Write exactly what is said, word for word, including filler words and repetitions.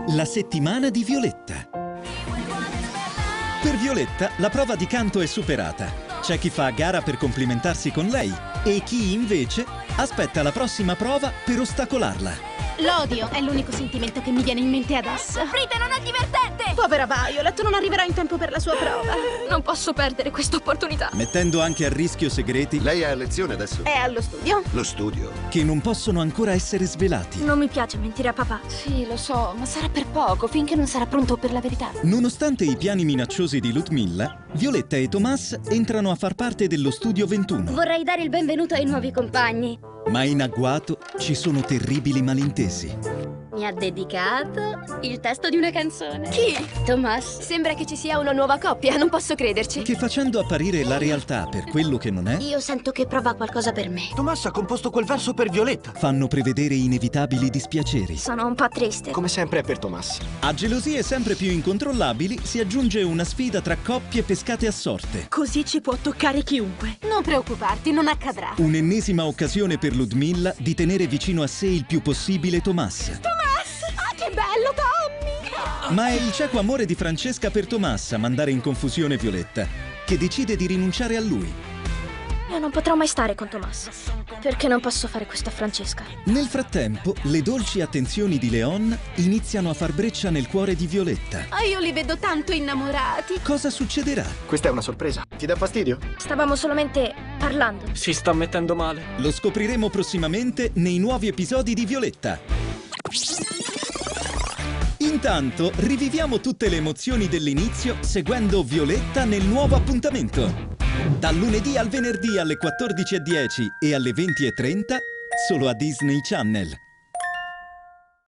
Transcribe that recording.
La settimana di Violetta. Per Violetta la prova di canto è superata. C'è chi fa a gara per complimentarsi con lei e chi invece aspetta la prossima prova per ostacolarla. L'odio è l'unico sentimento che mi viene in mente adesso. Frida, non è divertente! Povera Violet, non arriverà in tempo per la sua prova. Non posso perdere questa opportunità. Mettendo anche a rischio segreti Lei è a lezione adesso? È allo studio? Lo studio. che non possono ancora essere svelati. Non mi piace mentire a papà. Sì, lo so, ma sarà per poco, finché non sarà pronto per la verità. Nonostante i piani minacciosi di Ludmilla, Violetta e Thomas entrano a far parte dello studio ventuno. Vorrei dare il benvenuto ai nuovi compagni. Ma in agguato ci sono terribili malintesi. Mi ha dedicato il testo di una canzone. Chi? Thomas. Sembra che ci sia una nuova coppia, non posso crederci. Che facendo apparire la realtà per quello che non è, Io sento che prova qualcosa per me. Thomas ha composto quel verso per Violetta. fanno prevedere inevitabili dispiaceri. Sono un po' triste. Come sempre è per Thomas. A gelosie sempre più incontrollabili si aggiunge una sfida tra coppie pescate a sorte. Così ci può toccare chiunque. Non preoccuparti, non accadrà. Un'ennesima occasione per Ludmilla di tenere vicino a sé il più possibile Thomas. Ah, che bello, Tommy! Ma è il cieco amore di Francesca per Thomas a mandare in confusione Violetta, che decide di rinunciare a lui. Io non potrò mai stare con Thomas. Perché non posso fare questo a Francesca? Nel frattempo, le dolci attenzioni di Leon iniziano a far breccia nel cuore di Violetta. Ah, io li vedo tanto innamorati. Cosa succederà? Questa è una sorpresa. Ti dà fastidio? Stavamo solamente parlando. Si sta mettendo male. Lo scopriremo prossimamente nei nuovi episodi di Violetta. Intanto, riviviamo tutte le emozioni dell'inizio seguendo Violetta nel nuovo appuntamento. Dal lunedì al venerdì alle quattordici e dieci e alle venti e trenta, solo a Disney Channel.